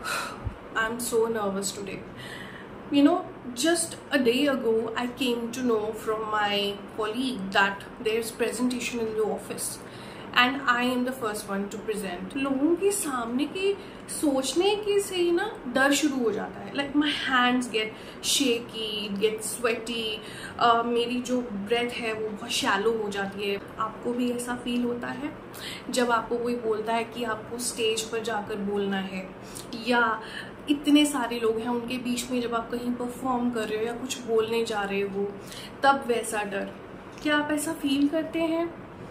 I'm so nervous today. You know, just a day ago, I came to know from my colleague that there's presentation in the office and I am the first one to present. लोगों के सामने के सोचने के से ही ना डर शुरू हो जाता है. Like my hands get shaky, get sweaty. मेरी जो breath है वो बहुत shallow हो जाती है. आपको भी ऐसा feel होता है जब आपको कोई बोलता है कि आपको स्टेज पर जाकर बोलना है, या इतने सारे लोग हैं उनके बीच में जब आप कहीं परफॉर्म कर रहे हो या कुछ बोलने जा रहे हो, तब वैसा डर. क्या आप ऐसा फील करते हैं?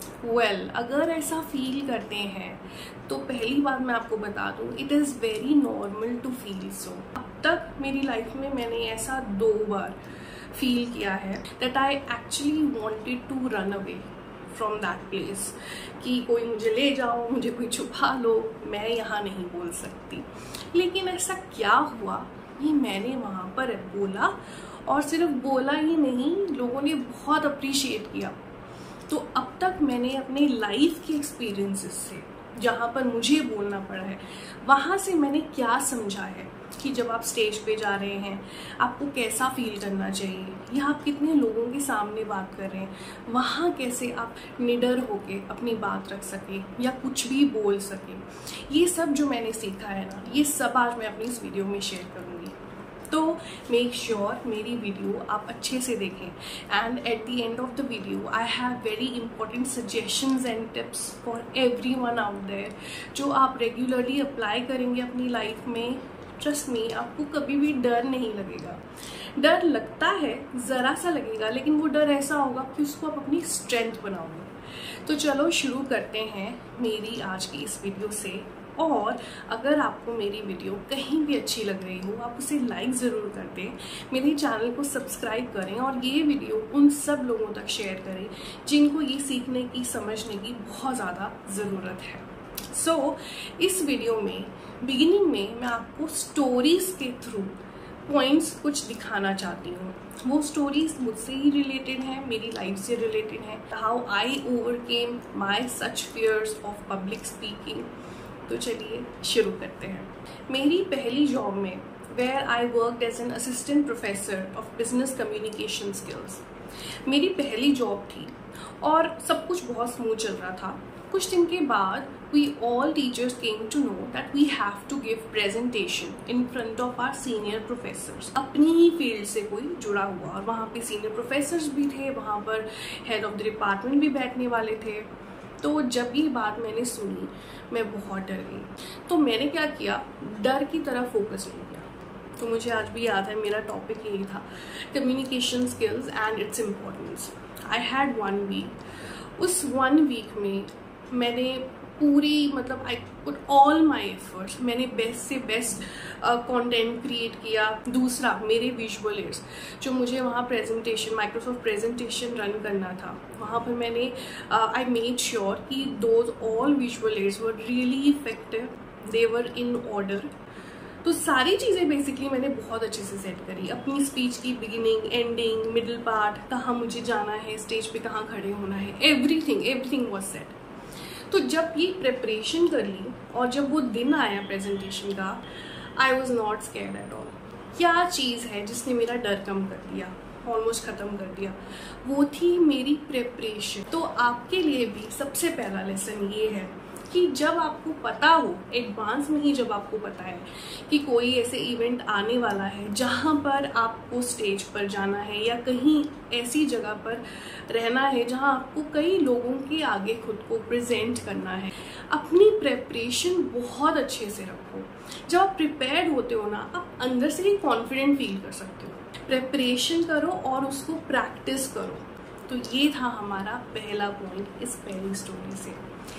अगर ऐसा फील करते हैं तो पहली बात मैं आपको बता दूं, it is very normal to feel so. अब तक मेरी लाइफ में मैंने ऐसा 2 बार फील किया है that I actually wanted to run away from that place, कि कोई मुझे ले जाओ, मुझे कोई छुपा लो, मैं यहाँ नहीं बोल सकती. लेकिन ऐसा क्या हुआ कि मैंने वहाँ पर बोला, और सिर्फ बोला ही नहीं, लोगों ने बहुत अप्रिशिएट किया. तो अब तक मैंने अपने लाइफ के एक्सपीरियंसेस से, जहाँ पर मुझे बोलना पड़ा है, वहाँ से मैंने क्या समझा है कि जब आप स्टेज पे जा रहे हैं आपको कैसा फील करना चाहिए, या आप कितने लोगों के सामने बात कर रहे हैं, वहाँ कैसे आप निडर होके अपनी बात रख सकें या कुछ भी बोल सकें. ये सब जो मैंने सीखा है ना, ये सब आज मैं अपनी इस वीडियो में शेयर करूँगी. तो मेक श्योर मेरी वीडियो आप अच्छे से देखें, and at the end of the video I have very important suggestions and tips for everyone out there, जो आप रेगुलरली अप्लाई करेंगे अपनी लाइफ में. ट्रस्ट मी, आपको कभी भी डर नहीं लगेगा. डर लगता है, ज़रा सा लगेगा, लेकिन वो डर ऐसा होगा कि उसको आप अपनी स्ट्रेंथ बनाओगे. तो चलो शुरू करते हैं मेरी आज की इस वीडियो से. और अगर आपको मेरी वीडियो कहीं भी अच्छी लग रही हो, आप उसे लाइक ज़रूर कर दें, मेरे चैनल को सब्सक्राइब करें, और ये वीडियो उन सब लोगों तक शेयर करें जिनको ये सीखने की, समझने की बहुत ज़्यादा ज़रूरत है. सो इस वीडियो में बिगिनिंग में मैं आपको स्टोरीज के थ्रू पॉइंट्स कुछ दिखाना चाहती हूँ. वो स्टोरीज मुझसे ही रिलेटेड हैं, मेरी लाइफ से रिलेटेड हैं. How I overcame my such fears of public speaking. तो चलिए शुरू करते हैं. मेरी पहली जॉब में, where I worked as an assistant professor of business communication skills, मेरी पहली जॉब थी और सब कुछ बहुत स्मूथ चल रहा था. कुछ दिन के बाद we all teachers came to know that we have to give presentation in front of our senior professors. अपनी ही फील्ड से कोई जुड़ा हुआ, और वहाँ पे senior professors भी थे, वहाँ पर head of the department भी बैठने वाले थे. तो जब ये बात मैंने सुनी, मैं बहुत डर गई. तो मैंने क्या किया, डर की तरफ फोकस नहीं किया. तो मुझे आज भी याद है, मेरा टॉपिक यही था, communication skills and its importance. I had 1 week. उस 1 वीक में मैंने पूरी, मतलब I put all my efforts. मैंने बेस्ट से बेस्ट कंटेंट क्रिएट किया. दूसरा, मेरे विजुअल एड्स, जो मुझे वहाँ प्रेजेंटेशन, माइक्रोसॉफ्ट प्रेजेंटेशन रन करना था, वहाँ पर मैंने आई मेड श्योर कि those all visual aids were really effective, they were in order. तो सारी चीज़ें बेसिकली मैंने बहुत अच्छे से सेट करी. अपनी स्पीच की बिगिनिंग, एंडिंग, मिडिल पार्ट, कहाँ मुझे जाना है, स्टेज पे कहाँ खड़े होना है, एवरीथिंग वॉज सेट. तो जब ये प्रिपरेशन कर ली और जब वो दिन आया प्रेजेंटेशन का, I was not scared at all. क्या चीज़ है जिसने मेरा डर कम कर दिया, ऑलमोस्ट ख़त्म कर दिया, वो थी मेरी प्रिपरेशन. तो आपके लिए भी सबसे पहला लेसन ये है कि जब आपको पता हो, एडवांस में ही जब आपको पता है कि कोई ऐसे इवेंट आने वाला है जहाँ पर आपको स्टेज पर जाना है, या कहीं ऐसी जगह पर रहना है जहाँ आपको कई लोगों के आगे खुद को प्रेजेंट करना है, अपनी प्रिपरेशन बहुत अच्छे से रखो. जब आप प्रिपेयर्ड होते हो ना, आप अंदर से ही कॉन्फिडेंट फील कर सकते हो. प्रिपरेशन करो और उसको प्रैक्टिस करो. तो ये था हमारा पहला पॉइंट इस पहली स्टोरी से.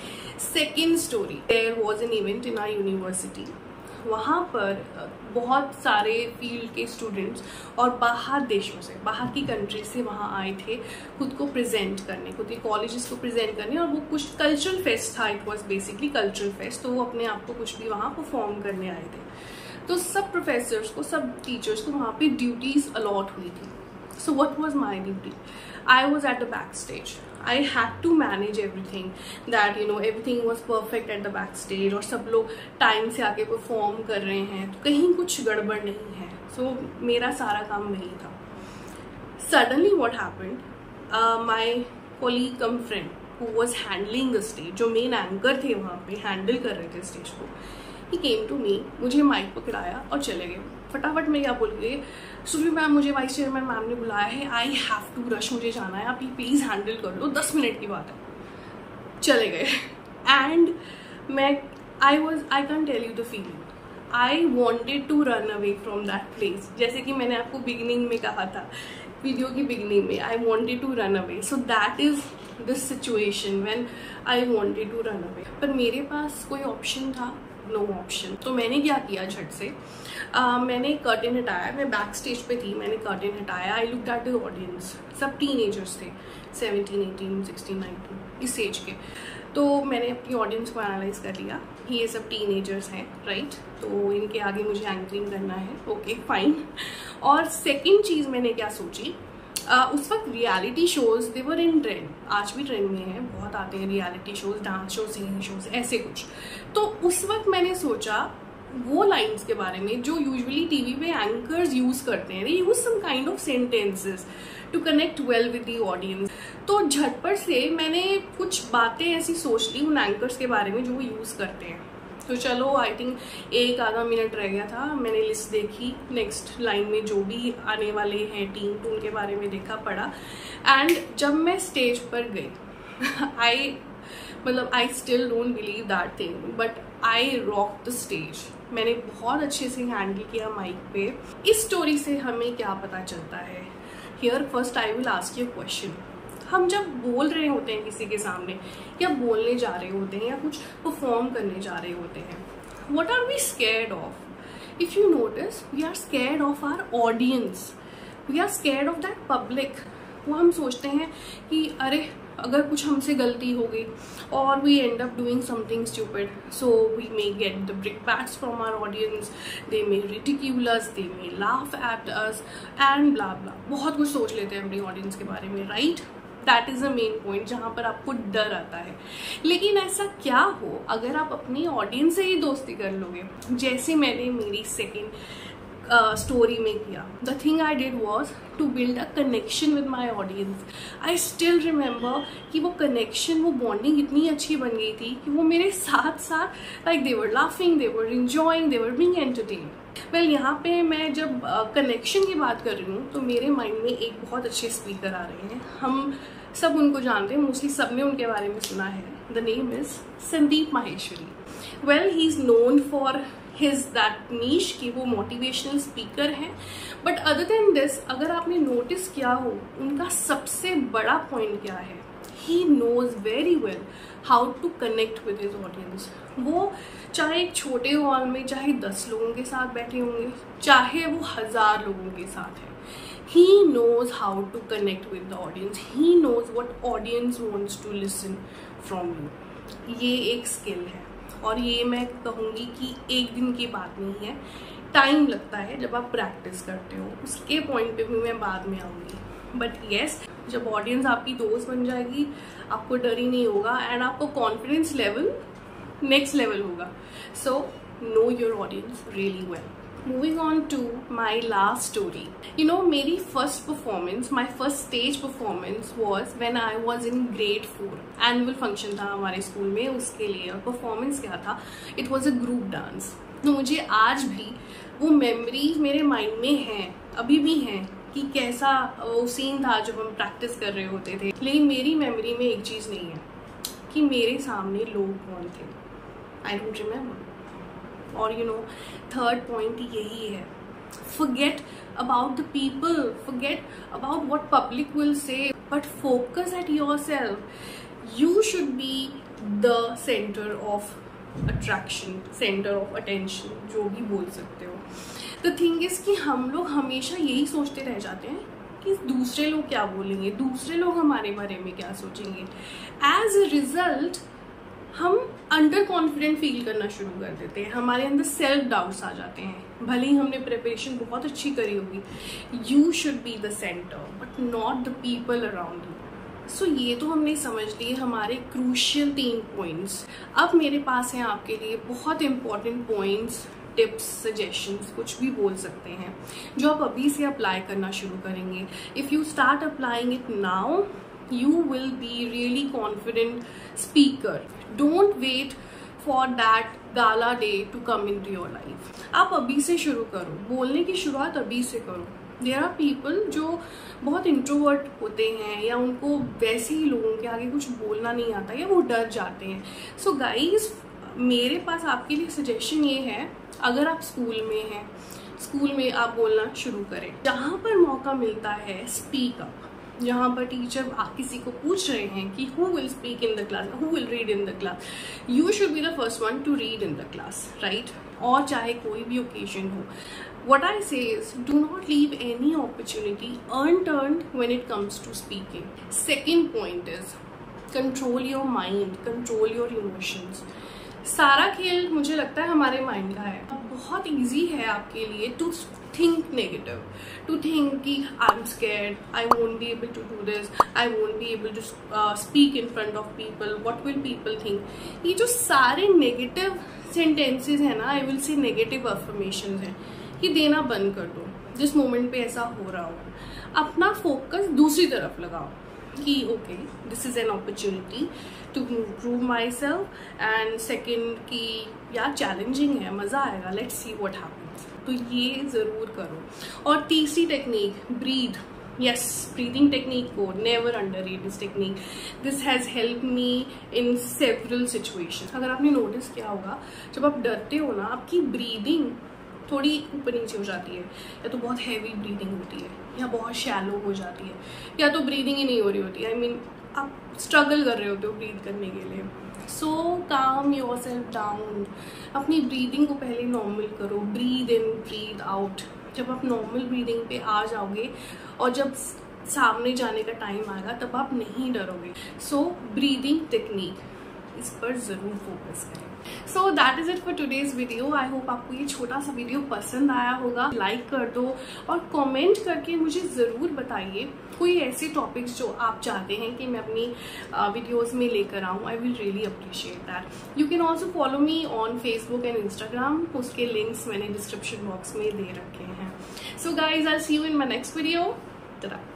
Second story, there was an event in our university. वहाँ पर बहुत सारे फील्ड के स्टूडेंट्स और बाहर देशों से, बाहर की कंट्री से वहाँ आए थे खुद को प्रेजेंट करने, खुद के कॉलेजेस को प्रेजेंट करने. और वो कुछ कल्चरल फेस्ट था, it was basically cultural fest. तो वो अपने आप को कुछ भी वहाँ परफॉर्म करने आए थे. तो सब प्रोफेसर्स को, सब टीचर्स को वहाँ पे ड्यूटीज अलॉट हुई थी. So what was my duty? I was at the back stage. I had to manage everything, that everything was perfect at the back stage, और सब लोग टाइम से आके परफॉर्म कर रहे हैं, तो कहीं कुछ गड़बड़ नहीं है. सो मेरा सारा काम वही था. Suddenly what happened, my colleague cum friend who was handling the stage, जो मेन एंकर थे वहाँ पे, हैंडल कर रहे थे स्टेज को, ही केम टू मी, मुझे माइक पकड़ाया और चले गए. फटाफट मैं क्या बोल गई, सुफी मैम मुझे वाइस चेयरमैन मैम ने बुलाया है, आई हैव टू रश, मुझे जाना है, आप प्लीज हैंडल कर लो, 10 मिनट की बात है. चले गए. एंड मैं I can tell you the feeling, I wanted to run away from that place. जैसे कि मैंने आपको बिगिनिंग में कहा था, वीडियो की बिगिनिंग में, I wanted to run away. So that is this situation when I wanted to run away. पर मेरे पास कोई ऑप्शन था? No option. तो मैंने क्या किया, झट से मैंने कर्टेन हटाया. मैं बैक स्टेज पे थी, मैंने कर्टेन हटाया. I looked at the audience, सब टीनेजर्स थे, 17, 18, 16, 19 इस एज के. तो मैंने अपनी ऑडियंस को एनालाइज कर लिया, ये सब टीनेजर्स हैं, राइट, तो इनके आगे मुझे एंकरिंग करना है, ओके फाइन. और सेकेंड चीज़ मैंने क्या सोची, उस वक्त reality shows they were in trend, आज भी ट्रेंड में है, बहुत आते हैं reality shows, dance shows, singing shows, ऐसे कुछ. तो उस वक्त मैंने सोचा वो लाइन्स के बारे में जो यूजुअली टीवी पे एंकर्स यूज करते हैं, they use some kind of sentences to connect well with the audience. तो झटपट से मैंने कुछ बातें ऐसी सोच ली उन एंकर्स के बारे में जो वो यूज करते हैं. तो चलो आई थिंक 1 आधा मिनट रह गया था, मैंने लिस्ट देखी, नेक्स्ट लाइन में जो भी आने वाले हैं टीम, तो उनके बारे में देखा, पढ़ा. एंड जब मैं स्टेज पर गई, I still don't believe that thing, but I rock the stage. मैंने बहुत अच्छे से हैंडल किया माइक पे. इस स्टोरी से हमें क्या पता चलता है? Here first I will ask you question. हम जब बोल रहे होते हैं किसी के सामने, या बोलने जा रहे होते हैं, या कुछ परफॉर्म करने जा रहे होते हैं, what are we scared of? If you notice, we are scared of our audience, we are scared of that public. वो हम सोचते हैं कि अरे अगर कुछ हमसे गलती हो गई, और we end up doing something stupid, so we may get the brickbats from our audience, they may ridicule us, they may laugh at us and blah blah. बहुत कुछ सोच लेते हैं अपनी ऑडियंस के बारे में, right? That is a main point जहाँ पर आपको डर आता है. लेकिन ऐसा क्या हो अगर आप अपनी ऑडियंस से ही दोस्ती कर लोगे, जैसे मैंने मेरी सेकेंड स्टोरी में किया. The thing I did was to build a connection with my audience. I still remember कि वो कनेक्शन, वो बॉन्डिंग इतनी अच्छी बन गई थी कि वो मेरे साथ साथ like they were laughing, they were enjoying, they were being entertained. Well, यहाँ पे मैं जब कनेक्शन की बात कर रही हूँ तो मेरे माइंड में एक बहुत अच्छे स्पीकर आ रहे हैं. हम सब उनको जानते हैं, मोस्टली सबने उनके बारे में सुना है. The name is Sandeep Maheshwari. Well, he is known for his that niche कि वो मोटिवेशनल स्पीकर हैं. बट अदर देन दिस, अगर आपने नोटिस किया हो, उनका सबसे बड़ा पॉइंट क्या है? He knows very well how to connect with his audience. वो चाहे एक छोटे हॉल में चाहे 10 लोगों के साथ बैठे होंगे, चाहे वो 1000 लोगों के साथ है, he knows how to connect with the audience. He knows what audience wants to listen from you. ये एक स्किल है, और ये मैं कहूँगी कि एक दिन की बात नहीं है, टाइम लगता है जब आप प्रैक्टिस करते हो. उसके पॉइंट पे भी मैं बाद में आऊँगी. बट येस, जब ऑडियंस आपकी दोस्त बन जाएगी, आपको डर ही नहीं होगा, एंड आपको कॉन्फिडेंस लेवल नेक्स्ट लेवल होगा. So know your audience really well. Moving on to my last story. You know, मेरी first performance, my first stage performance was when I was in grade 4. Annual function था हमारे school में, उसके लिए performance क्या था? It was a group dance. तो मुझे आज भी वो मेमोरीज मेरे माइंड में हैं, अभी भी हैं, कि कैसा वो सीन था जब हम प्रैक्टिस कर रहे होते थे. लेकिन मेरी मेमोरी में एक चीज़ नहीं है कि मेरे सामने लोग कौन थे. I don't remember. और यू नो, थर्ड पॉइंट यही है, forget about the people, forget about what public will say, but focus at yourself. You should be the center of attraction, center of attention, जो भी बोल सकते हो. The thing is कि हम लोग हमेशा यही सोचते रह जाते हैं कि दूसरे लोग क्या बोलेंगे, दूसरे लोग हमारे बारे में क्या सोचेंगे. As a result, हम अंडर कॉन्फिडेंट फील करना शुरू कर देते हैं, हमारे अंदर सेल्फ डाउट्स आ जाते हैं, भले ही हमने प्रिपरेशन बहुत अच्छी करी होगी. You should be the centre, but not the people around you. So ये तो हमने समझ लिए हमारे क्रूशियल 3 पॉइंट्स। अब मेरे पास हैं आपके लिए बहुत इंपॉर्टेंट पॉइंट्स, टिप्स, सजेशंस, कुछ भी बोल सकते हैं, जो आप अभी से अप्लाई करना शुरू करेंगे। If you start applying it now, you will be really confident speaker. Don't wait for that gala day to come into your life. आप अभी से शुरू करो, बोलने की शुरुआत अभी से करो। There are people जो बहुत इंट्रोवर्ट होते हैं या उनको वैसे ही लोगों के आगे कुछ बोलना नहीं आता या वो डर जाते हैं। सो गाइज, मेरे पास आपके लिए सजेशन ये है, अगर आप स्कूल में हैं, स्कूल में आप बोलना शुरू करें। जहाँ पर मौका मिलता है स्पीक अप। जहाँ पर टीचर किसी को पूछ रहे हैं कि who will speak in the class, who will read in the class, you should be the first one to read in the class, right? और चाहे कोई भी ओकेजन हो, what I say is, do not leave any opportunity unturned when it comes to speaking. Second point is, control your mind, control your emotions. सारा खेल मुझे लगता है हमारे माइंड का है। बहुत इजी है आपके लिए to think negative, to think कि I am scared, I won't be able to do this, I won't be able to speak in front of people, what will people think. ये जो सारे नेगेटिव सेंटेंसेस हैं ना, I will say negative affirmation हैं, ये देना बंद कर दो। जिस मोमेंट पे ऐसा हो रहा हो, अपना फोकस दूसरी तरफ लगाओ कि okay, this is an opportunity to prove myself, and second कि यार चैलेंजिंग है, मज़ा आएगा, लेट्स सी व्हाट हैपेंस। तो ये ज़रूर करो। और तीसरी technique, breathe. Yes, breathing technique को never underrate this technique. This has help me in several situations. अगर आपने नोटिस किया होगा, जब आप डरते हो ना, आपकी ब्रीदिंग थोड़ी ऊपर नीचे हो जाती है, या तो बहुत हैवी ब्रीदिंग होती है, या बहुत शैलो हो जाती है, या तो ब्रीदिंग ही नहीं हो रही होती है। आई मीन आप स्ट्रगल कर रहे होते हो ब्रीथ करने के लिए। सो काम योरसेल्फ डाउन, अपनी ब्रीदिंग को पहले नॉर्मल करो, ब्रीद इन ब्रीद आउट। जब आप नॉर्मल ब्रीदिंग पे आ जाओगे और जब सामने जाने का टाइम आएगा, तब आप नहीं डरोगे। सो ब्रीदिंग टेक्निक, इस पर ज़रूर फोकस करें। So that is it for today's video. I hope आपको ये छोटा सा वीडियो पसंद आया होगा। लाइक कर दो और कमेंट करके मुझे ज़रूर बताइए कोई ऐसे टॉपिक्स जो आप चाहते हैं कि मैं अपनी वीडियोज़ में लेकर आऊँ। I will really appreciate that. You can also follow me on Facebook and Instagram. उसके लिंक्स मैंने डिस्क्रिप्शन बॉक्स में दे रखे हैं। So guys, I see you in my next video.